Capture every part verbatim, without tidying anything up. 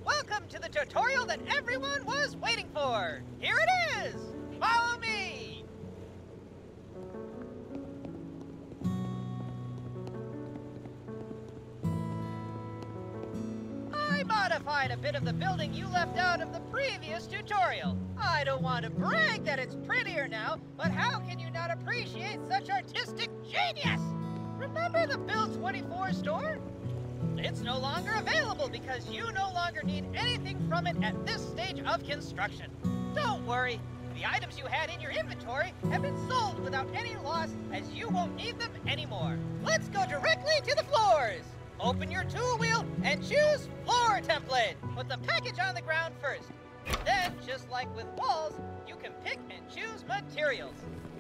Welcome to the tutorial that everyone was waiting for. Here it is. Follow me. I modified a bit of the building you left out of the previous tutorial. I don't want to brag that it's prettier now, but how can you not appreciate such artistic genius? Remember the Build twenty-four store? It's no longer available because you no longer need anything from it at this stage of construction. Don't worry, the items you had in your inventory have been sold without any loss as you won't need them anymore. Let's go directly to the floors. Open your tool wheel and choose floor template. Put the package on the ground first. Then, just like with walls, you can pick and choose materials.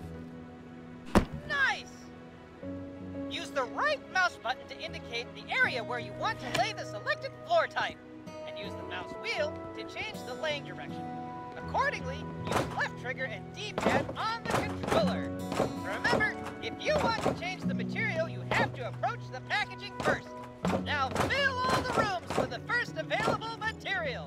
Nice! Use the right mouse button to indicate the area where you want to lay the selected floor type, and use the mouse wheel to change the laying direction. Accordingly, use left trigger and D-pad on the controller. Remember, if you want to change the material, you have to approach the packaging first. Now fill all the rooms with the first available material.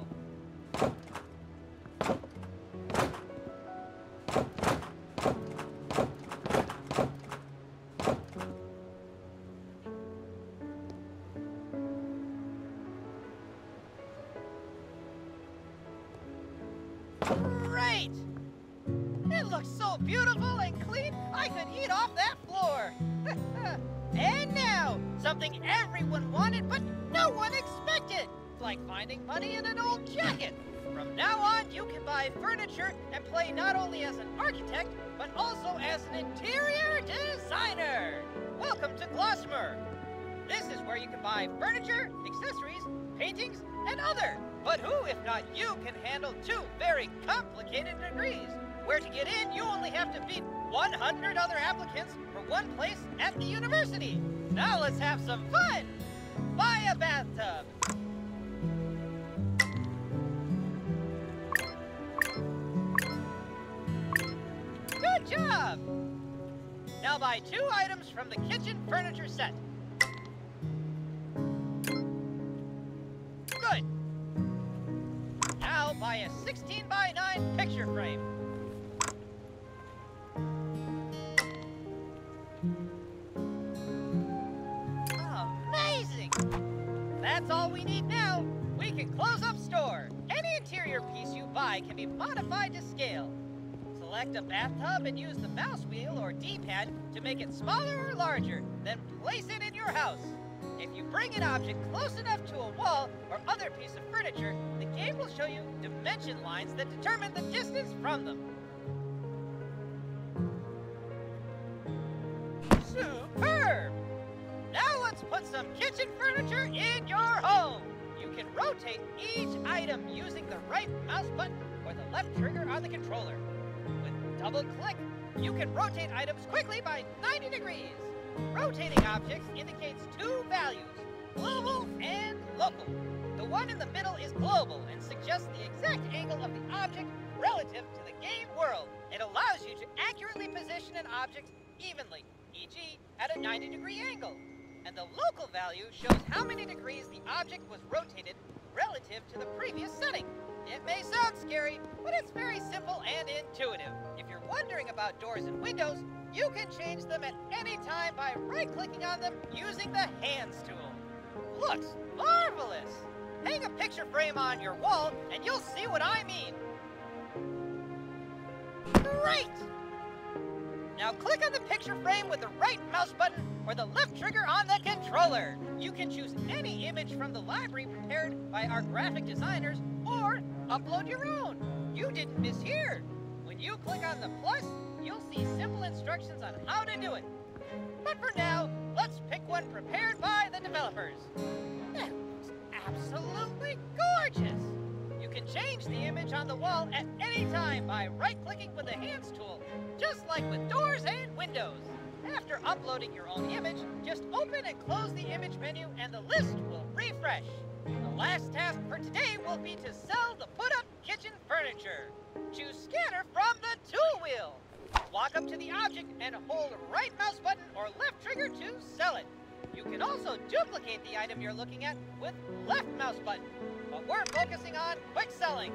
Great! It looks so beautiful and clean, I could eat off that floor. And now, something everyone wanted but no one expected. Like finding money in an old jacket. From now on, you can buy furniture and play not only as an architect, but also as an interior designer. Welcome to Glossamer. This is where you can buy furniture, accessories, paintings, and other. But who, if not you, can handle two very complicated degrees? Where to get in, you only have to beat one hundred other applicants for one place at the university. Now let's have some fun. Buy a bathtub. Good job. Now buy two items from the kitchen furniture set. Good. Now buy a sixteen by nine picture frame. Amazing! That's all we need now. We can close up store. Any interior piece you buy can be modified to scale. Select a bathtub and use the mouse wheel or D-pad to make it smaller or larger, then place it in your house. If you bring an object close enough to a wall or other piece of furniture, the game will show you dimension lines that determine the distance from them. Superb! Now let's put some kitchen furniture in your home. You can rotate each item using the right mouse button or the left trigger on the controller. With double click, you can rotate items quickly by ninety degrees. Rotating objects indicates two values, global and local. The one in the middle is global and suggests the exact angle of the object relative to the game world. It allows you to accurately position an object evenly, for example at a ninety degree angle. And the local value shows how many degrees the object was rotated relative to the previous setting. It may sound scary, but it's very simple and intuitive. If you're wondering about doors and windows, you can change them at any time by right-clicking on them using the Hands tool. Looks marvelous! Hang a picture frame on your wall and you'll see what I mean. Great! Now click on the picture frame with the right mouse button or the left trigger on the controller. You can choose any image from the library prepared by our graphic designers or upload your own. You didn't miss here. When you click on the plus, you'll see simple instructions on how to do it. But for now, let's pick one prepared by the developers. It looks absolutely gorgeous. You can change the image on the wall at any time by right-clicking with the Hands tool, just like with doors and windows. After uploading your own image, just open and close the image menu and the list will refresh. The last task for today will be to sell the put-up kitchen furniture. Choose Scanner from the tool wheel. Walk up to the object and hold right mouse button or left trigger to sell it. You can also duplicate the item you're looking at with left mouse button. but we're focusing on quick selling.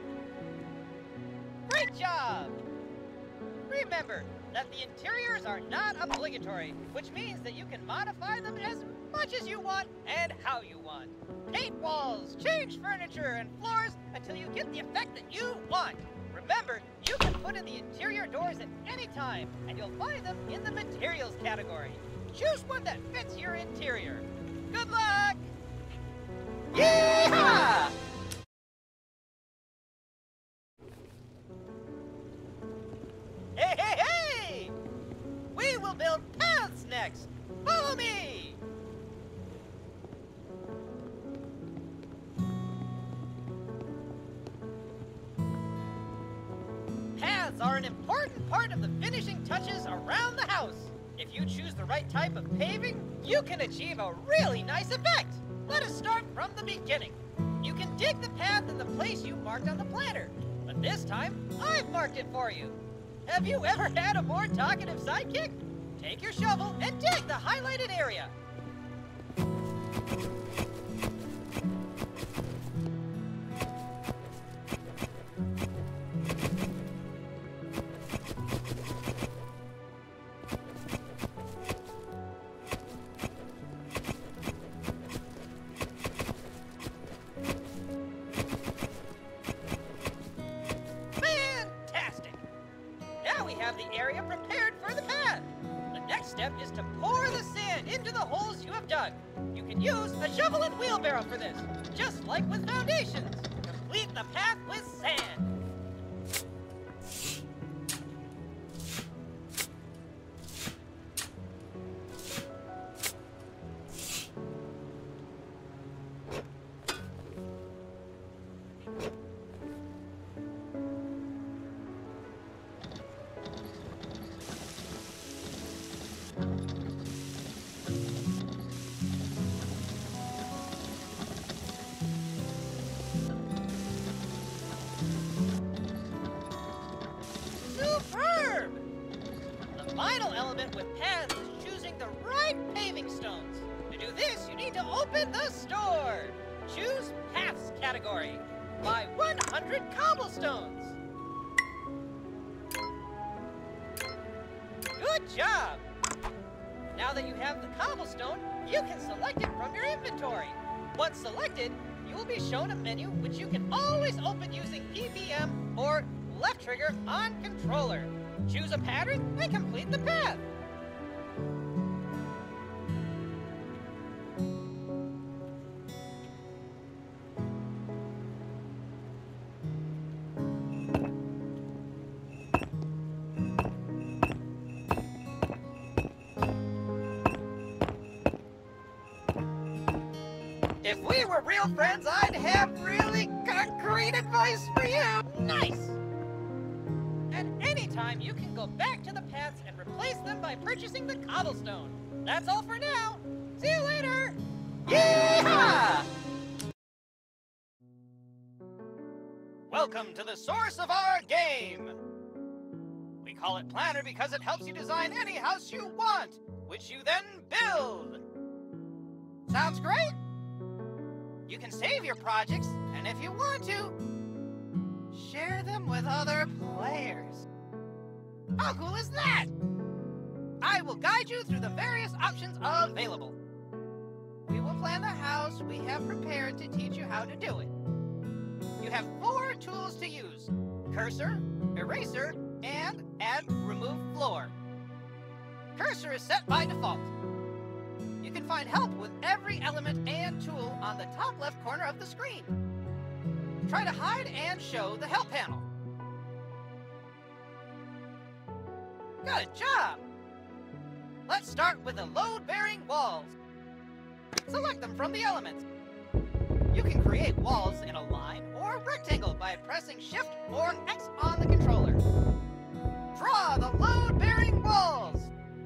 Great job! Remember that the interiors are not obligatory, which means that you can modify them as much as you want and how you want. Paint walls, change furniture and floors until you get the effect that you want. Remember, you can put in the interior doors at any time, and you'll find them in the materials category. Choose one that fits your interior. Good luck! Yeehaw! Hey, hey, hey! We will build paths next. Follow me! Paths are an important part of the finishing touches around the house. If you choose the right type of paving, you can achieve a really nice effect. Let us start from the beginning. You can dig the path in the place you marked on the planner, but this time, I've marked it for you. Have you ever had a more talkative sidekick? Take your shovel and dig the highlighted area. Area prepared for the path. The next step is to pour the sand into the holes you have dug. You can use a shovel and wheelbarrow for this, just like with foundations. Complete the path with sand. Final element with paths is choosing the right paving stones. To do this, you need to open the store. Choose Paths category. Buy one hundred cobblestones. Good job! Now that you have the cobblestone, you can select it from your inventory. Once selected, you will be shown a menu which you can always open using P P M or left trigger on controller. Choose a pattern and complete the path. If we were real friends, I'd have really concrete advice for you. Nice! At any time, you can go back to the paths and replace them by purchasing the cobblestone. That's all for now. See you later! Yeehaw! Welcome to the source of our game. We call it Planner because it helps you design any house you want, which you then build. Sounds great? You can save your projects, and if you want to, share them with other players. How cool is that? I will guide you through the various options available. We will plan the house we have prepared to teach you how to do it. You have four tools to use: cursor, eraser, and add remove floor. Cursor is set by default. You can find help with every element and tool on the top left corner of the screen. Try to hide and show the help panel. Good job! Let's start with the load-bearing walls. Select them from the elements. You can create walls in a line or rectangle by pressing Shift or X on the controller. Draw the load-bearing walls.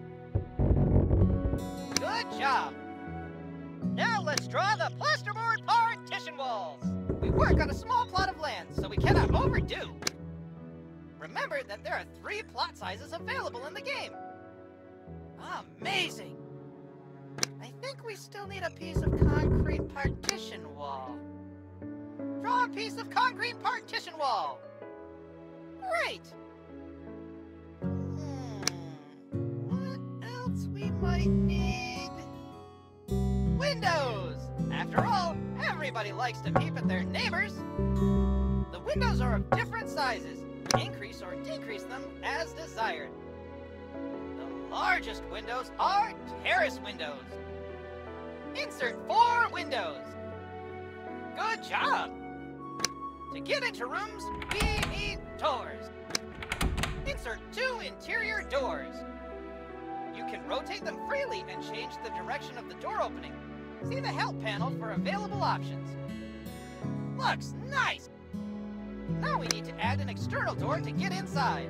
Good job! Now let's draw the plasterboard partition walls. We work on a small plot of land, so we cannot overdo. Remember that there are three plot sizes available in the game. Amazing! I think we still need a piece of concrete partition wall. Draw a piece of concrete partition wall. Great. Hmm. What else we might need? Windows! After all, everybody likes to peep at their neighbors. The windows are of different sizes. Increase or decrease them as desired. The largest windows are terrace windows. Insert four windows. Good job! To get into rooms, we need doors. Insert two interior doors. You can rotate them freely and change the direction of the door opening. See the help panel for available options. Looks nice! Now we need to add an external door to get inside.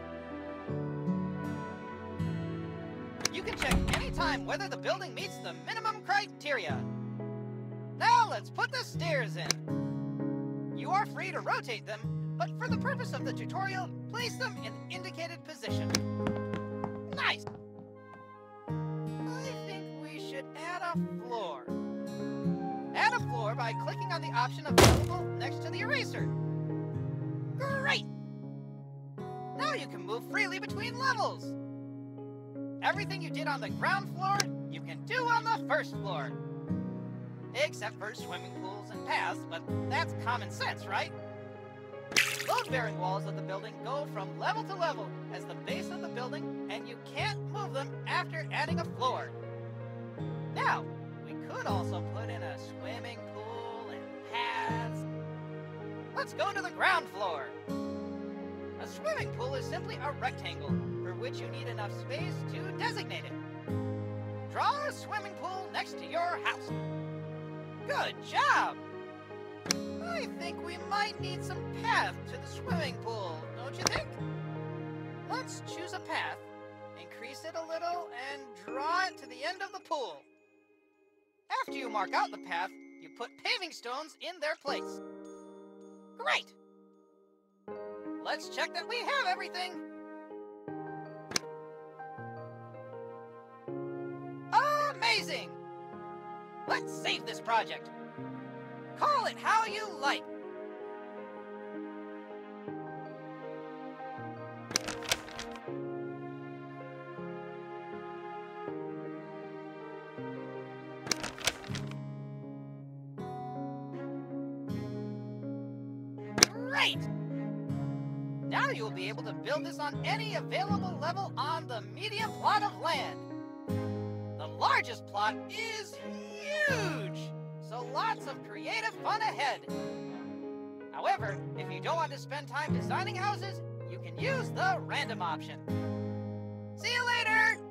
You can check anytime whether the building meets the minimum criteria. Now let's put the stairs in. You are free to rotate them, but for the purpose of the tutorial, place them in the indicated position. Nice! I think we should add a floor. Add a floor by clicking on the option available next to the eraser. Great! Now you can move freely between levels. Everything you did on the ground floor, you can do on the first floor. Except for swimming pools and paths, but that's common sense, right? Load-bearing walls of the building go from level to level as the base of the building, and you can't move them after adding a floor. Now, we could also put in a swimming pool and paths. Let's go to the ground floor. A swimming pool is simply a rectangle for which you need enough space to designate it. Draw a swimming pool next to your house. Good job! I think we might need some path to the swimming pool, don't you think? Let's choose a path, increase it a little, and draw it to the end of the pool. After you mark out the path, you put paving stones in their place. Great! Let's check that we have everything. Amazing! Let's save this project. Call it how you like. Great! Now you'll be able to build this on any available level on the medium plot of land. The largest plot is huge, so lots of creative fun ahead. However, if you don't want to spend time designing houses, you can use the random option. See you later!